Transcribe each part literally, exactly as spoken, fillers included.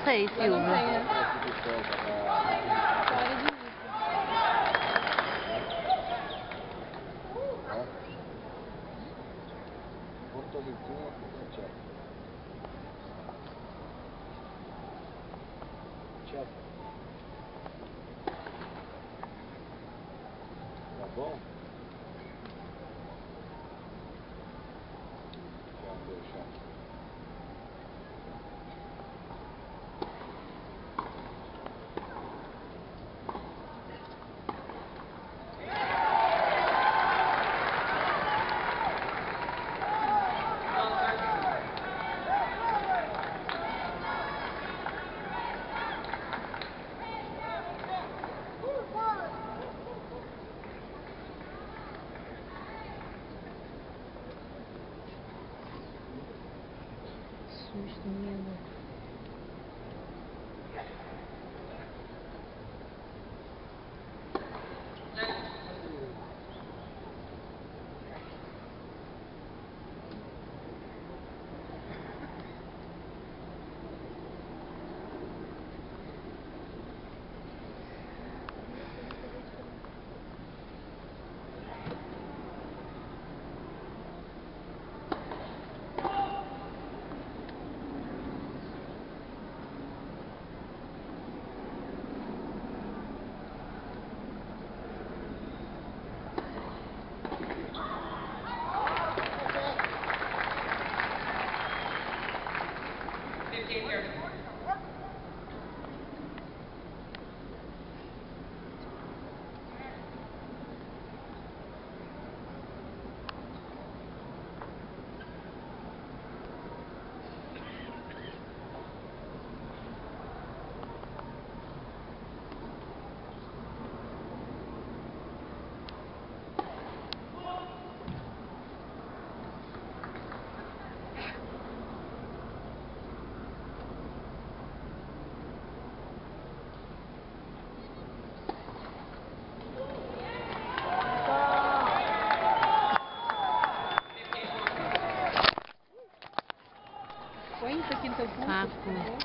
sei, Mas não Silvio. tem, né? Hora de início. Porto Rico, tchau. Tchau. Tá bom? Tchau, tchau. Susto, menino. Põe isso aqui no teu pulso. Saco.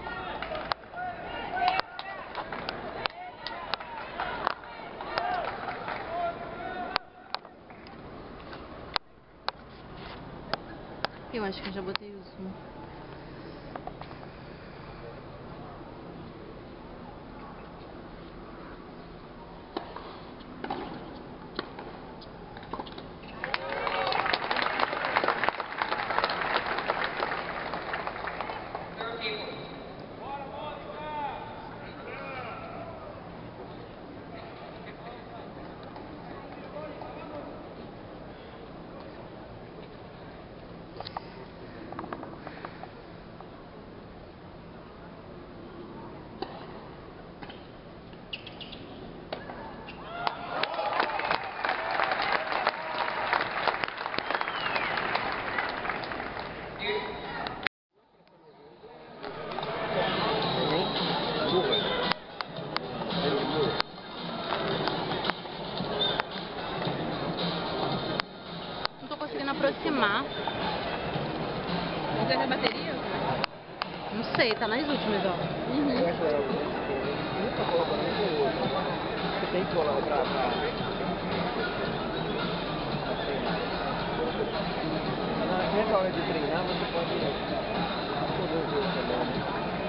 Eu acho que eu já botei o zoom. Não tô conseguindo aproximar. Você tem bateria? Não sei, tá nas últimas, ó. Uhum. Você tem que colar pra cá. Nessa hora de treinar, você pode poder ver também.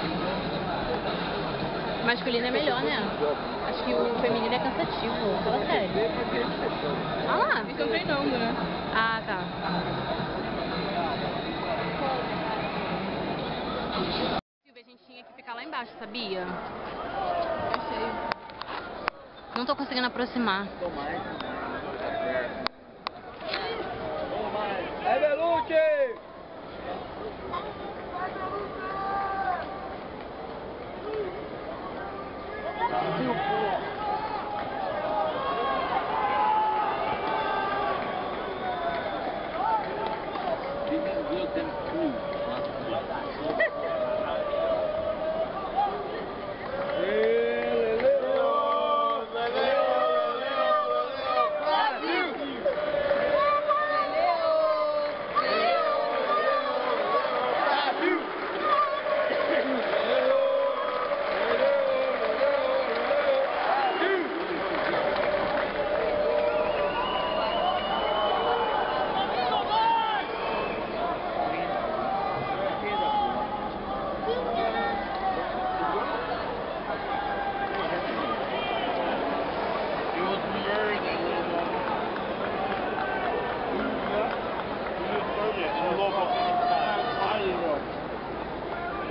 O masculino é melhor, né? Acho que o feminino é cansativo. Fala sério. Ah lá. Eles estão treinando, né? Ah, tá. Silvia, a gente tinha que ficar lá embaixo, sabia? Tá cheio. Não tô conseguindo aproximar. Tomás. Vai, Belucci!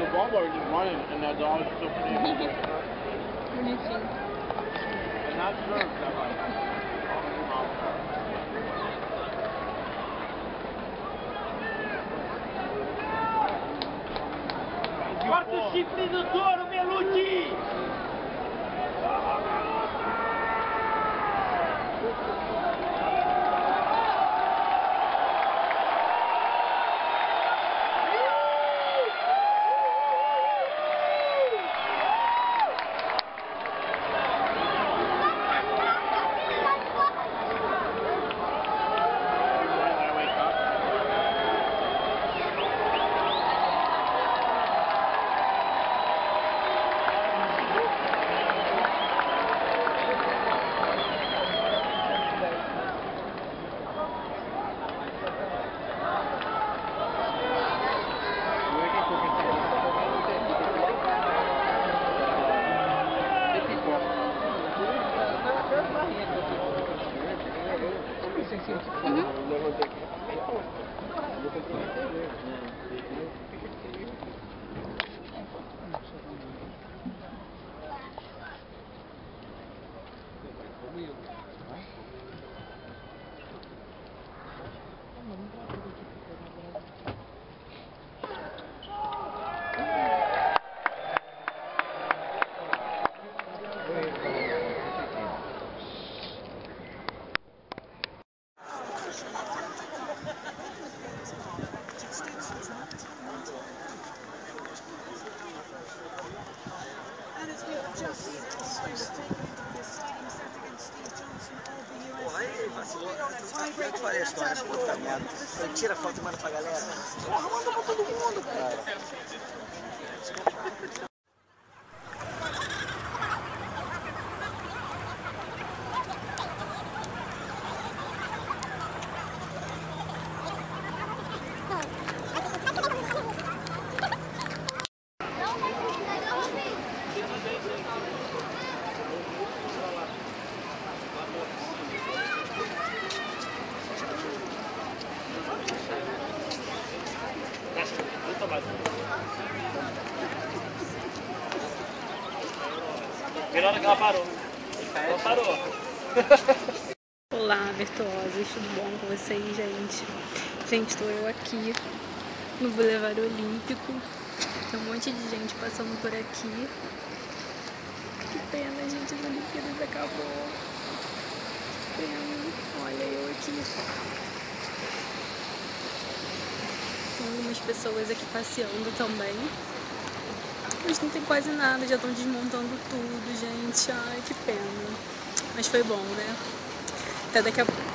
ball is just running, and that dog is still pretty. Bonitinho. And that's nerve that like. Corta o chifre do touro, Meluti! Como é que faria a história? Puta merda. Ele tira a foto e manda pra galera. Porra, manda pra todo mundo, cara. Melhor que ela parou. Ela parou. Olá, virtuosos, tudo bom com vocês, gente? Gente, estou eu aqui no Boulevard Olímpico. Tem um monte de gente passando por aqui. Que pena, gente, as Olimpíadas acabou. Que pena. Olha eu aqui. Tem algumas pessoas aqui passeando também. Mas não tem quase nada, já estão desmontando tudo, gente. Ai, que pena. Mas foi bom, né? Até daqui a pouco.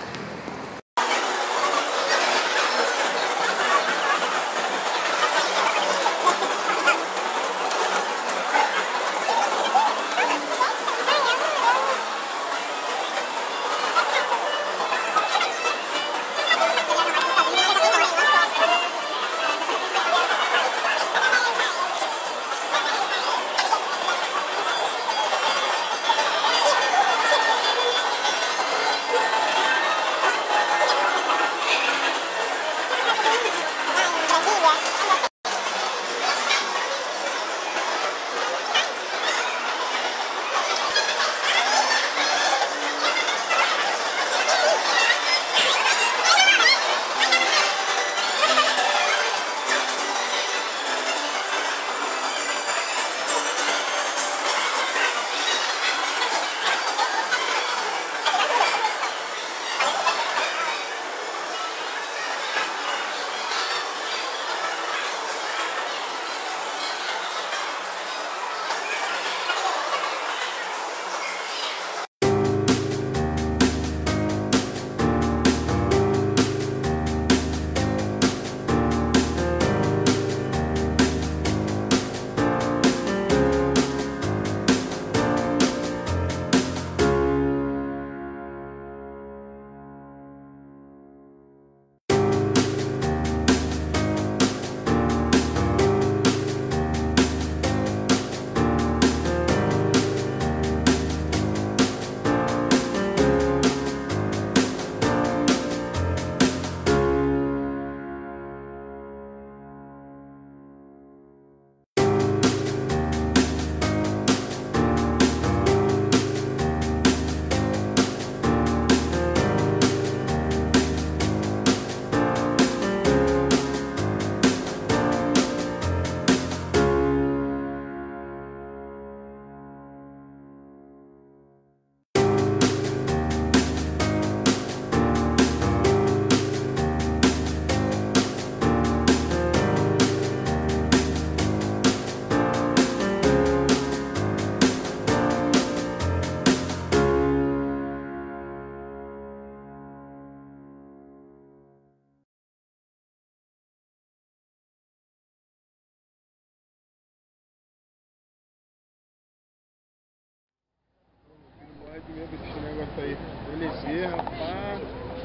esse negócio aí. Ele vê, rapaz.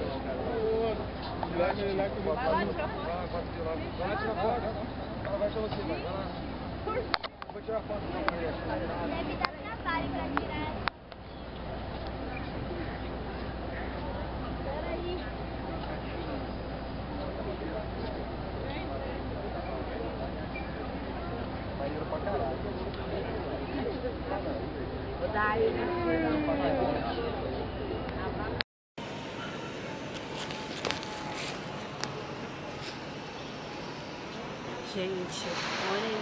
Lá, ele lá que eu vou Vai lá tirar foto. Vai lá tirar foto. Ela vai pra você, vai. Vai lá. Eu vou tirar foto com ele. Deve dar trabalho pra tirar. Peraí. Maneiro pra caralho. Vou dar aí, né? Gente, olha